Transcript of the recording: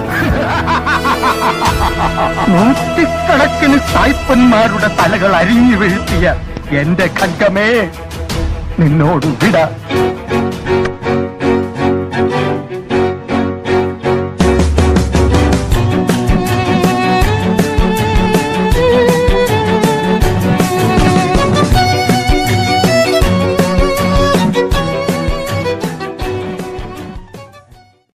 നൂറ്റിക്കണക്കിന് സായിപ്പന്മാരുടെ തലകൾ അരിഞ്ഞു വീഴ്ത്തിയ എന്റെ ഖഡ്ഗമേ, നിന്നോട് വിട.